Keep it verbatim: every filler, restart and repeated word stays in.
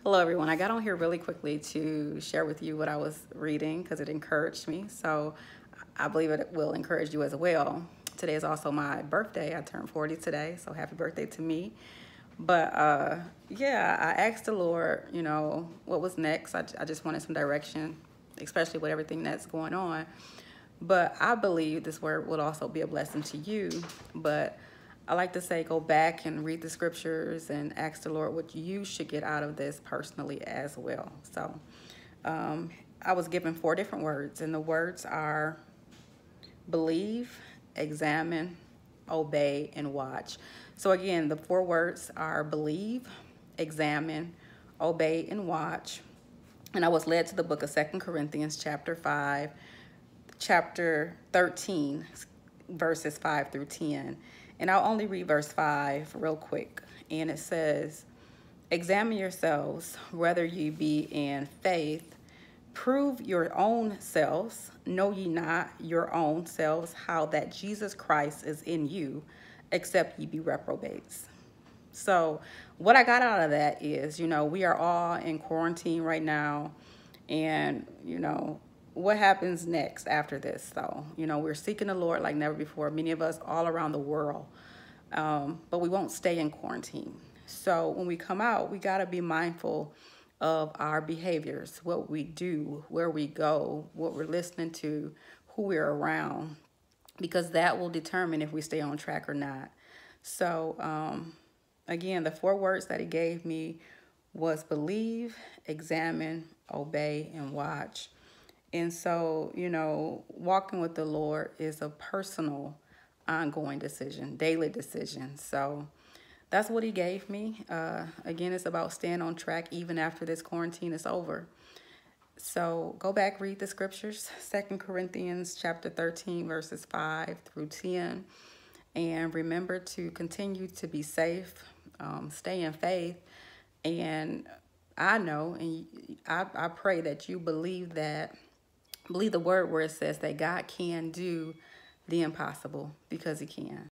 Hello, everyone. I got on here really quickly to share with you what I was reading because it encouraged me. So I believe it will encourage you as well. Today is also my birthday. I turned forty today, so happy birthday to me. But uh, yeah, I asked the Lord, you know, what was next. I, I just wanted some direction, especially with everything that's going on. But I believe this word will also be a blessing to you. But I like to say go back and read the scriptures and ask the Lord what you should get out of this personally as well. So um, I was given four different words, and the words are believe, examine, obey, and watch. So again, the four words are believe, examine, obey, and watch. And I was led to the book of Second Corinthians chapter five, chapter thirteen, verses five through ten. And I'll only read verse five real quick. And it says, examine yourselves, whether ye be in faith. Prove your own selves. Know ye not your own selves how that Jesus Christ is in you, except ye be reprobates. So what I got out of that is, you know, we are all in quarantine right now. And, you know, what happens next after this? So, you know, we're seeking the Lord like never before. Many of us all around the world. Um, but we won't stay in quarantine. So when we come out, we got to be mindful of our behaviors, what we do, where we go, what we're listening to, who we're around, because that will determine if we stay on track or not. So, um, again, the four words that he gave me was believe, examine, obey, and watch. And so, you know, walking with the Lord is a personal, ongoing decision, daily decision. So that's what he gave me. Uh, again, it's about staying on track even after this quarantine is over. So go back, read the scriptures, Second Corinthians chapter thirteen, verses five through ten. And remember to continue to be safe, um, stay in faith. And I know, and I, I pray that you believe that, believe the word where it says that God can do the impossible, because he can.